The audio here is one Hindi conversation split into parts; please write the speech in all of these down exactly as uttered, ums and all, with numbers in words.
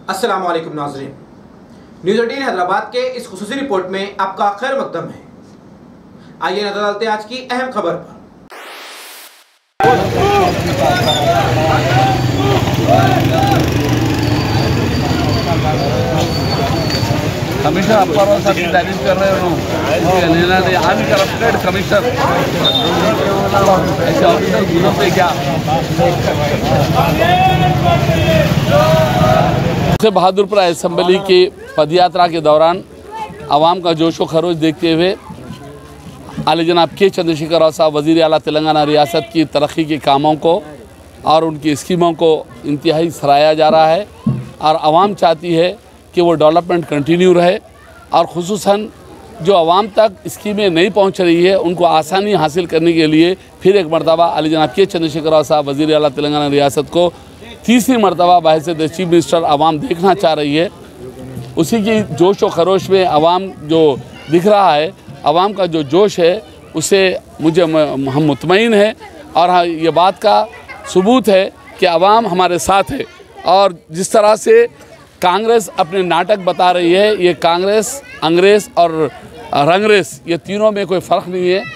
अस्सलाम वालेकुम नाज़रीन, न्यूज़ एटीन हैदराबाद के इस खुसूसी रिपोर्ट में आपका खैर मकदम है। आइए नजर डालते हैं आज की अहम खबर पर। कमिश्नर अप्पर और सभी डायरेक्ट कर रहे हो लेना नहीं अनकरप्टेड कमिश्नर ऐसे ऑफिसर गुनों पे क्या से बहादुरपुर असेंबली की पदयात्रा के दौरान आवाम का जोशो खरोश देखते हुए आले जनाब के चंद्रशेखर राव साहब वज़ीर आला तेलंगाना रियासत की तरक्की के कामों को और उनकी स्कीमों को इंतहाई सराहा जा रहा है और आवाम चाहती है कि वो डेवलपमेंट कंटिन्यू रहे और ख़ुसूसन जो आवाम तक स्कीमें नहीं पहुंच रही है उनको आसानी हासिल करने के लिए फिर एक मरतबा आले जनाब के चंद्रशेखर राव साहब वज़ीर आला तेलंगाना रियासत को तीसरी मरतबा बहैसियत चीफ मिनिस्टर आवाम देखना चाह रही है। उसी की जोश व खरोश में आवाम जो दिख रहा है, आवाम का जो जोश है उससे मुझे हम मुतमईन हैं और हाँ ये बात का सबूत है कि आवाम हमारे साथ है। और जिस तरह से कांग्रेस अपने नाटक बता रही है, ये कांग्रेस अंग्रेज़ और रंगरेस ये तीनों में कोई फ़र्क नहीं है।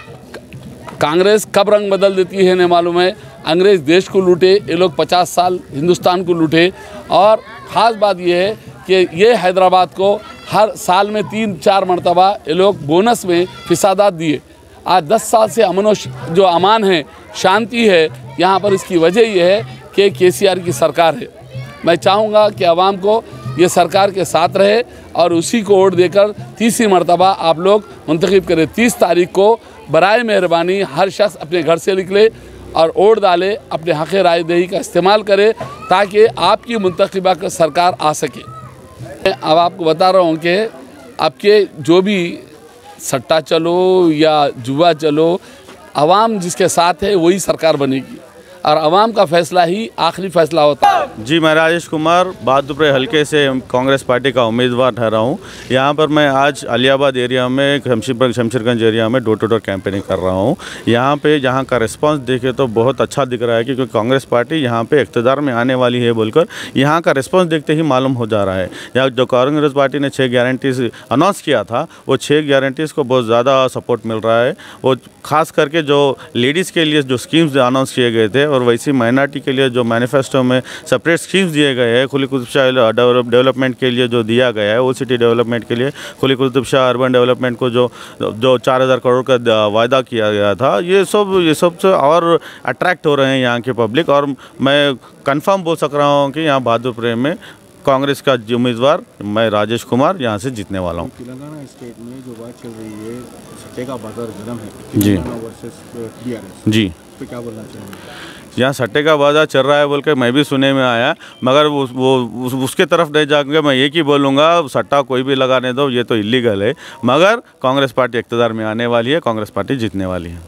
कांग्रेस कब रंग बदल देती है नहीं मालूम है। अंग्रेज़ देश को लूटे, ये लोग पचास साल हिंदुस्तान को लूटे। और ख़ास बात ये है कि ये हैदराबाद को हर साल में तीन चार मरतबा ये लोग बोनस में फिसादात दिए। आज दस साल से अमन जो अमान है, शांति है यहाँ पर, इसकी वजह यह है कि के सी आर की सरकार है। मैं चाहूँगा कि आवाम को ये सरकार के साथ रहे और उसी को वोट देकर तीसरी मरतबा आप लोग मुंतखब करें। तीस तारीख को बराए मेहरबानी हर शख्स अपने घर से निकले और वोट डाले, अपने हक़ राय दही का इस्तेमाल करे ताकि आपकी मुंतखबा का सरकार आ सके। मैं अब आपको बता रहा हूँ कि आपके जो भी सट्टा चलो या जुआ चलो, आवाम जिसके साथ है वही सरकार बनेगी और आवाम का फैसला ही आखिरी फैसला होता है। जी, मैं राजेश कुमार बहादुरपुर हल्के से कांग्रेस पार्टी का उम्मीदवार ठहरा हूँ। यहाँ पर मैं आज अलियाबाद एरिया में शमशीर शमशीरगंज एरिया में डोर टू डोर कैंपेनिंग कर रहा हूँ। यहाँ पे जहाँ का रिस्पांस देखे तो बहुत अच्छा दिख रहा है क्योंकि कांग्रेस पार्टी यहाँ पे इक़्तिदार में आने वाली है बोलकर यहाँ का रिस्पॉन्स देखते ही मालूम हो जा रहा है। यहाँ जो कांग्रेस पार्टी ने छः गारंटीज़ अनाउंस किया था, वो छः गारंटीज़ को बहुत ज़्यादा सपोर्ट मिल रहा है। वो खास करके जो लेडीज़ के लिए जो स्कीम्स अनाउंस किए गए थे और वैसी माइनॉरिटी के लिए जो मैनिफेस्टो में सेपरेट स्कीम्स दिए गए हैं, खुली कुतुब शाह डेवलपमेंट के लिए जो दिया गया है, ओल्ड सिटी डेवलपमेंट के लिए खुली कुतुब शाह अर्बन डेवलपमेंट को जो जो चार हज़ार करोड़ का वायदा किया गया था, ये सब ये सब से और अट्रैक्ट हो रहे हैं यहाँ के पब्लिक। और मैं कंफर्म बोल सक रहा हूँ कि यहाँ बहादुरपुर में कांग्रेस का उम्मीदवार मैं राजेश कुमार यहाँ से जीतने वाला हूँ। तेलंगाना स्टेट में जो बात चल रही है सट्टे का बाजार गर्म है जी वर्सेस टीआरएस, जी तो क्या बोलना चाहेंगे? यहाँ सट्टे का बाजार चल रहा है बोल के मैं भी सुने में आया, मगर वो, वो उस, उसके तरफ नहीं जाऊँगा। मैं एक ही बोलूँगा, सट्टा कोई भी लगाने दो, ये तो इलीगल है। मगर कांग्रेस पार्टी इक़्तिदार में आने वाली है, कांग्रेस पार्टी जीतने वाली है।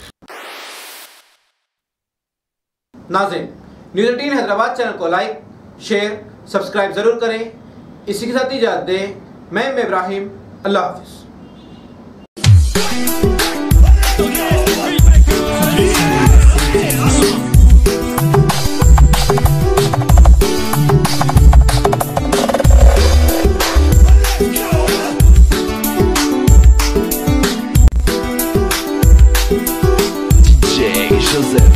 नाज़रीन, न्यूज़ एटीन हैदराबाद चैनल को लाइक शेयर सब्सक्राइब ज़रूर करें। इसी के साथ ही इजाज़त दें। मैं इब्राहिम, अल्लाह हाफ़िज़। Joseph